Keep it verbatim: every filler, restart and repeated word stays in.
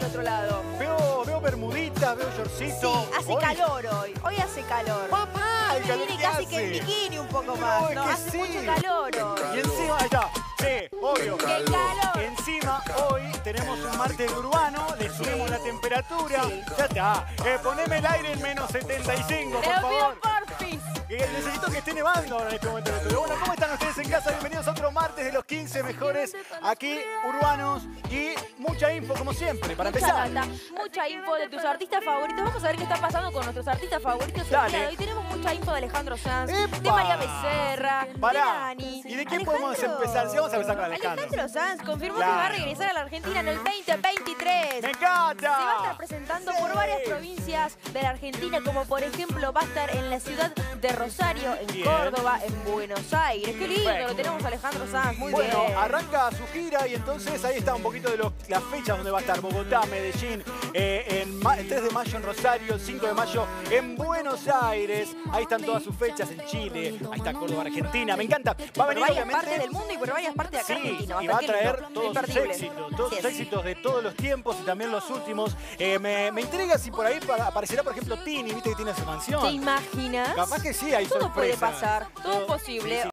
otro lado? Veo, veo bermuditas, veo shortcito. Sí, hace hoy... calor hoy. Hoy hace calor. ¡Papá! El calor Viene que casi hace. que en bikini un poco más, No, ¿no? es que Hace sí. mucho calor hoy. Y encima, ahí está. Sí, obvio. ¡Qué calor! Encima, hoy tenemos un martes urbano, le subimos la temperatura. Sí. Ya está. Eh, poneme el aire en menos setenta y cinco, Te por lo pido favor. porfis. Eh, necesito que esté nevando ahora en este momento. Pero bueno, ¿cómo están ustedes en casa? Bienvenidos a otro martes de los quince mejores aquí urbanos y mucha info como siempre, para Mucha empezar. data, mucha info de tus artistas favoritos. Vamos a ver qué está pasando con nuestros artistas favoritos el Dale. día de hoy. Tenemos mucha info de Alejandro Sanz, ¡Epa! de María Becerra, Pará. de Dani. ¿Y de quién podemos empezar? Sí, vamos a empezar con Alejandro. Alejandro Sanz confirmó Claro. que va a regresar a la Argentina en el veinte veintitrés. ¡Me encanta! Se va a estar presentando Sí. por varias provincias de la Argentina, como por ejemplo va a estar en la ciudad de Rosario, en Bien. Córdoba, en Buenos Aires. Qué lindo, Perfecto. lo tenemos a Alejandro Sanz, muy Bueno, bien. arranca su gira y entonces ahí está un poquito de los- las fechas donde va a estar Bogotá, Medellín, eh, en ma- el tres de mayo en Rosario, el cinco de mayo en Buenos Aires. Ahí están todas sus fechas en Chile, ahí está Córdoba, Argentina. Me encanta. Va a Por venir varias obviamente. partes del mundo y por varias partes de acá Sí, Argentina. y va a Qué traer lindo, todos sus imperdible. éxitos, todos Así sus es. éxitos de todos los tiempos y también los últimos. Eh, me, me intriga si por ahí pa- aparecerá, por ejemplo, Tini, viste que tiene su mansión. ¿Te imaginas? Capaz que sí, hay Todo puede sorpresas. pasar, todo es Todo- posible. sí, sí.